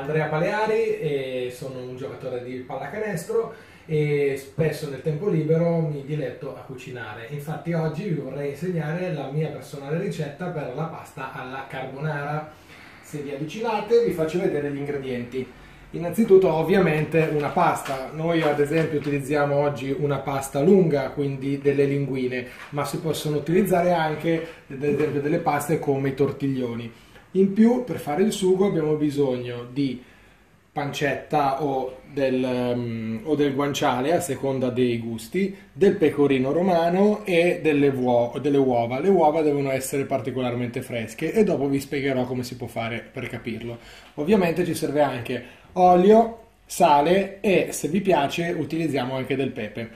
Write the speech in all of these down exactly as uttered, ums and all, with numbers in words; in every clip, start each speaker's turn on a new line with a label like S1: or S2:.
S1: Andrea Paleari e sono un giocatore di pallacanestro e spesso nel tempo libero mi diletto a cucinare. Infatti oggi vi vorrei insegnare la mia personale ricetta per la pasta alla carbonara. Se vi avvicinate vi faccio vedere gli ingredienti. Innanzitutto ovviamente una pasta, noi ad esempio utilizziamo oggi una pasta lunga, quindi delle linguine, ma si possono utilizzare anche ad esempio delle paste come i tortiglioni. In più per fare il sugo abbiamo bisogno di pancetta o del, um, o del guanciale a seconda dei gusti, del pecorino romano e delle, uo- delle uova. Le uova devono essere particolarmente fresche e dopo vi spiegherò come si può fare per capirlo. Ovviamente ci serve anche olio, sale e se vi piace utilizziamo anche del pepe.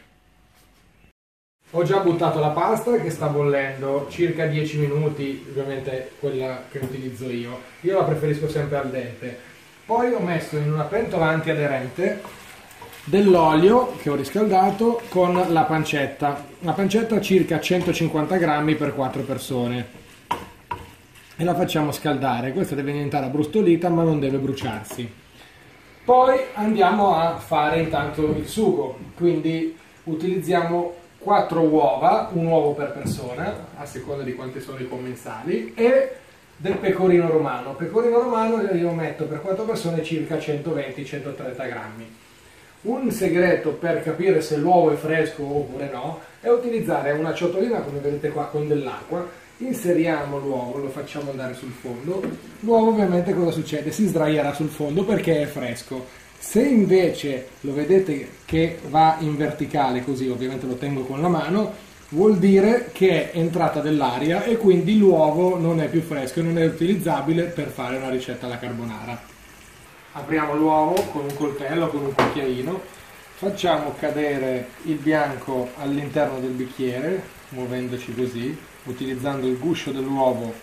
S1: Ho già buttato la pasta che sta bollendo circa dieci minuti, ovviamente quella che utilizzo io. Io la preferisco sempre al dente. Poi ho messo in una pentola antiaderente dell'olio che ho riscaldato con la pancetta. La pancetta circa centocinquanta grammi per quattro persone. E la facciamo scaldare. Questa deve diventare abbrustolita ma non deve bruciarsi. Poi andiamo a fare intanto il sugo. Quindi utilizziamo quattro uova, un uovo per persona, a seconda di quanti sono i commensali, e del pecorino romano. Pecorino romano io metto per quattro persone circa centoventi centotrenta grammi. Un segreto per capire se l'uovo è fresco oppure no è utilizzare una ciotolina come vedete qua con dell'acqua, inseriamo l'uovo, lo facciamo andare sul fondo, l'uovo ovviamente cosa succede? Si sdraierà sul fondo perché è fresco. Se invece lo vedete che va in verticale così, ovviamente lo tengo con la mano, vuol dire che è entrata dell'aria e quindi l'uovo non è più fresco e non è utilizzabile per fare una ricetta alla carbonara. Apriamo l'uovo con un coltello, con un cucchiaino, facciamo cadere il bianco all'interno del bicchiere, muovendoci così, utilizzando il guscio dell'uovo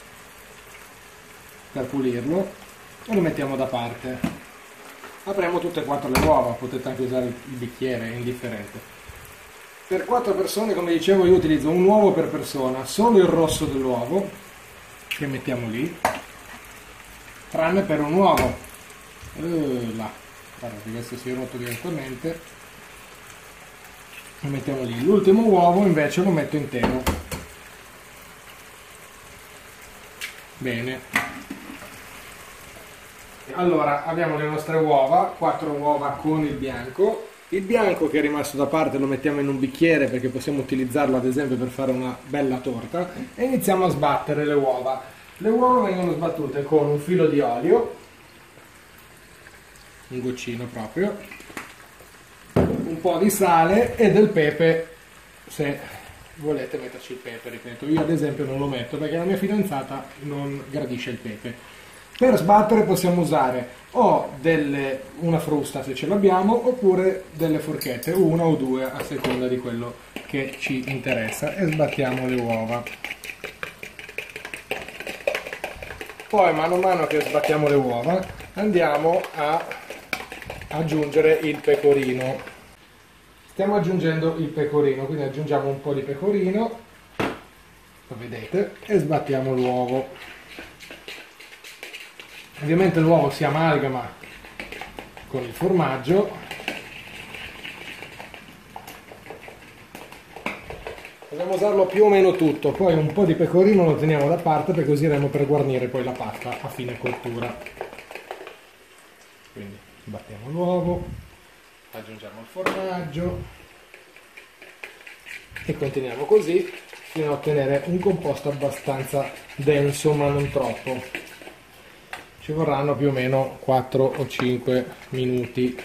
S1: per pulirlo e lo mettiamo da parte. Apriamo tutte e quattro le uova, potete anche usare il bicchiere, è indifferente. Per quattro persone, come dicevo, io utilizzo un uovo per persona, solo il rosso dell'uovo, che mettiamo lì, tranne per un uovo. Uh, là, guarda che questo si è rotto direttamente. Lo mettiamo lì. L'ultimo uovo invece lo metto intero. Bene. Allora, abbiamo le nostre uova, quattro uova con il bianco. Il bianco che è rimasto da parte lo mettiamo in un bicchiere perché possiamo utilizzarlo ad esempio per fare una bella torta e iniziamo a sbattere le uova. Le uova vengono sbattute con un filo di olio, un goccino proprio, un po' di sale e del pepe se volete metterci il pepe, ripeto. Io ad esempio non lo metto perché la mia fidanzata non gradisce il pepe. Per sbattere possiamo usare o delle, una frusta se ce l'abbiamo oppure delle forchette, una o due a seconda di quello che ci interessa, e sbattiamo le uova. Poi mano a mano che sbattiamo le uova andiamo a aggiungere il pecorino. Stiamo aggiungendo il pecorino, quindi aggiungiamo un po' di pecorino, lo vedete, e sbattiamo l'uovo. Ovviamente l'uovo si amalgama con il formaggio. Dobbiamo usarlo più o meno tutto, poi un po' di pecorino lo teniamo da parte perché useremo per guarnire poi la pasta a fine cottura. Quindi battiamo l'uovo, aggiungiamo il formaggio e continuiamo così fino a ottenere un composto abbastanza denso ma non troppo. Ci vorranno più o meno quattro o cinque minuti.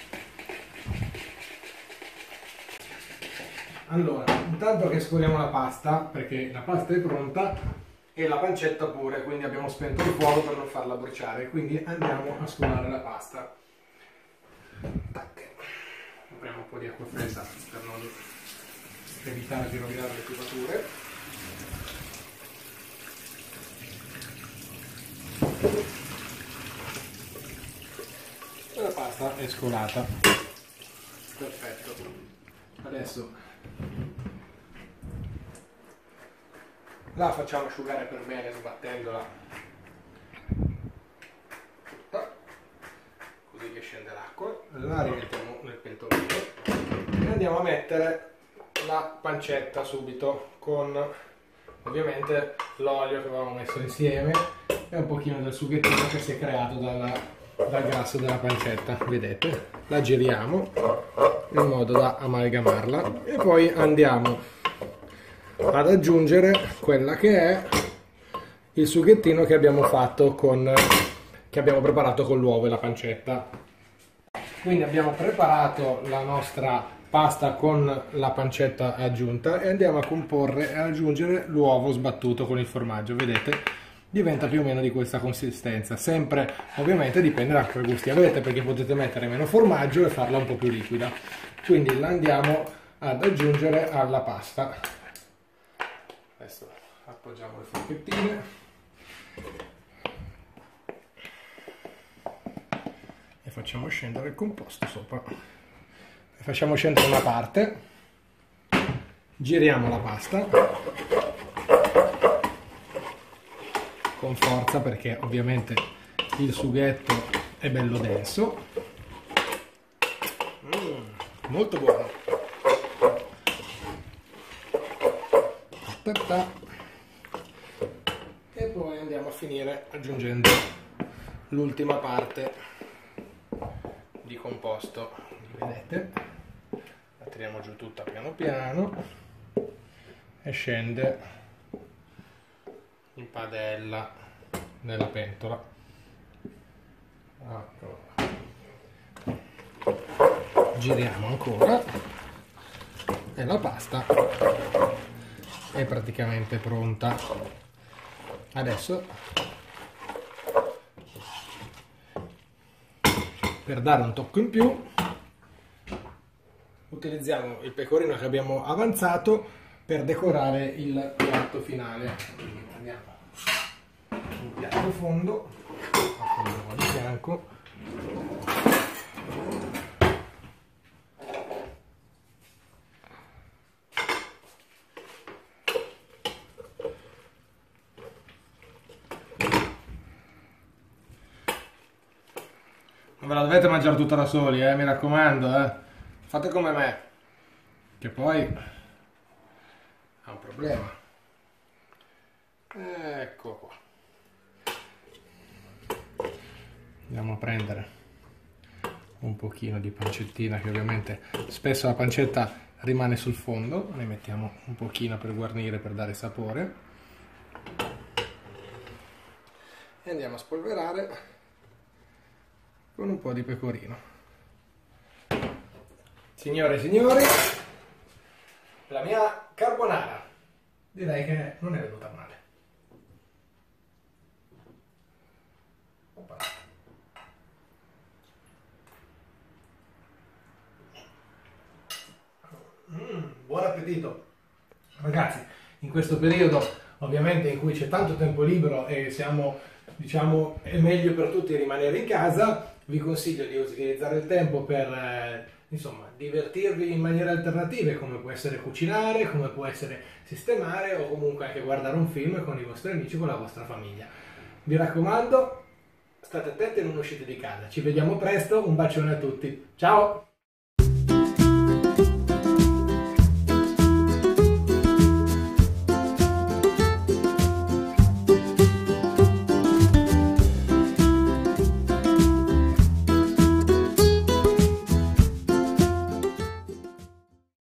S1: Allora, intanto che scoliamo la pasta, perché la pasta è pronta e la pancetta pure, quindi abbiamo spento il fuoco per non farla bruciare, quindi andiamo a scolare la pasta. Tac. Apriamo un po' di acqua fredda per non evitare di rovinare le tubature. La pasta è scolata. Perfetto. Adesso la facciamo asciugare per bene sbattendola. la rimettiamo nel pentolino e andiamo a mettere la pancetta subito con ovviamente l'olio che avevamo messo insieme e un pochino del sughettino che si è creato dalla, dal grasso della pancetta. Vedete? La giriamo in modo da amalgamarla e poi andiamo ad aggiungere quella che è il sughettino che abbiamo fatto con che abbiamo preparato con l'uovo e la pancetta. Quindi abbiamo preparato la nostra pasta con la pancetta aggiunta e andiamo a comporre e aggiungere l'uovo sbattuto con il formaggio. Vedete? Diventa più o meno di questa consistenza. Sempre ovviamente dipende dai vostri gusti avete, perché potete mettere meno formaggio e farla un po' più liquida. Quindi la andiamo ad aggiungere alla pasta. Adesso appoggiamo le forchettine e facciamo scendere il composto sopra. E facciamo scendere una parte, giriamo la pasta con forza perché ovviamente il sughetto è bello denso. Mm, molto buono. Ta ta. E poi andiamo a finire aggiungendo l'ultima parte di composto. Vedete? La tiriamo giù tutta piano piano e scende in padella nella pentola. Giriamo ancora e la pasta è praticamente pronta. Adesso, per dare un tocco in più, utilizziamo il pecorino che abbiamo avanzato per decorare il piatto finale. Quindi prendiamo un piatto fondo, facciamo di fianco, non ve la dovete mangiare tutta da soli, eh, mi raccomando, eh. Fate come me, che poi ha un problema. Ecco qua. Andiamo a prendere un pochino di pancettina, che ovviamente spesso la pancetta rimane sul fondo, ne mettiamo un pochino per guarnire, per dare sapore. E andiamo a spolverare con un po' di pecorino. Signore e signori, la mia carbonara direi che non è venuta male. Opa. Mm, buon appetito! Ragazzi, in questo periodo ovviamente in cui c'è tanto tempo libero e siamo, diciamo, è meglio per tutti rimanere in casa, vi consiglio di utilizzare il tempo per eh, insomma, divertirvi in maniere alternative, come può essere cucinare, come può essere sistemare o comunque anche guardare un film con i vostri amici, con la vostra famiglia. Vi raccomando, state attenti e non uscite di casa. Ci vediamo presto, un bacione a tutti. Ciao!